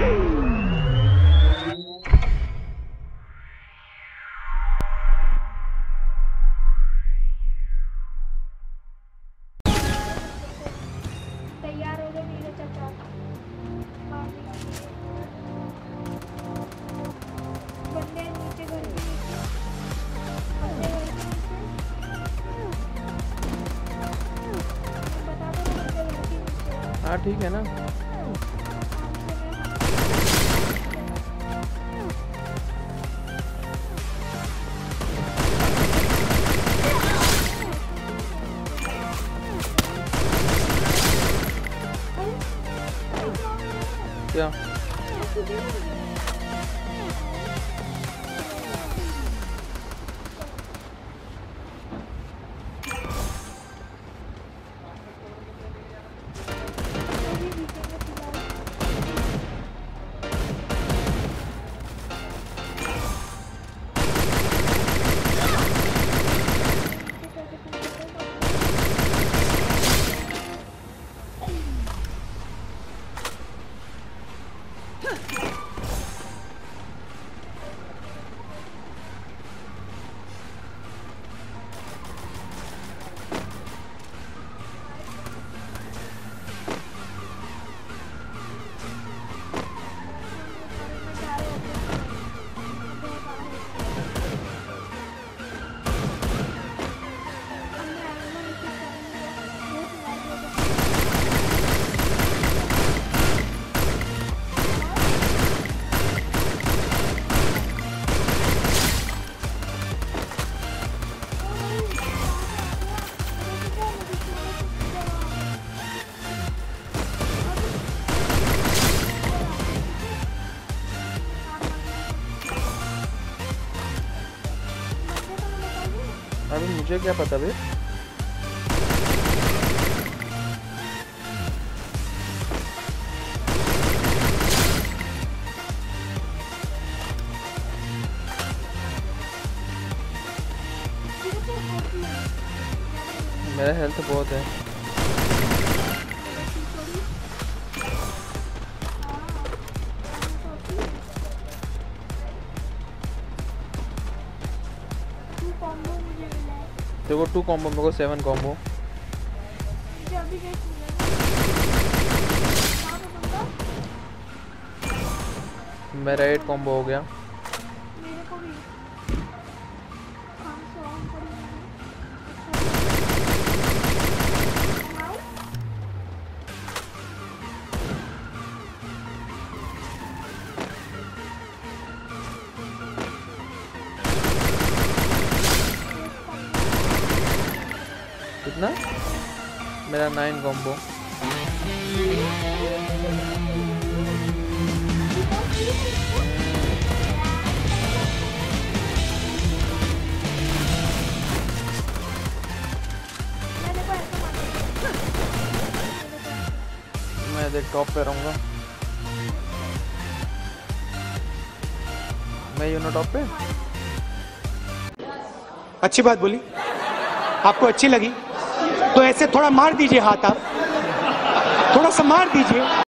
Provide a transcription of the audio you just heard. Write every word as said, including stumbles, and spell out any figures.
तैयार हो गए मेरे चाचा बंदे नीचे घर के नीचे बंदे घर के नीचे बता दो बंदे घर के नीचे। हाँ ठीक है ना। क्या अभी मुझे क्या पता भाई। मेरा हेल्थ बहुत है। देखो टू कॉम्बो मेरे को सेवन कॉम्बो। मेरा एट कॉम्बो हो गया। कितना? मेरा नाइन कॉम्बो। मैं देख टॉप पे रहूंगा। मैं यूनो टॉप पे। अच्छी बात बोली, आपको अच्छी लगी तो ऐसे थोड़ा मार दीजिए हाथ, आप थोड़ा सा मार दीजिए।